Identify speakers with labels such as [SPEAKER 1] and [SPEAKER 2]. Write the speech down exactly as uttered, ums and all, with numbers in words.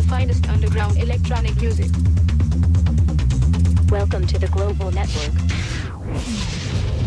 [SPEAKER 1] finest underground electronic music.
[SPEAKER 2] Welcome to the global network.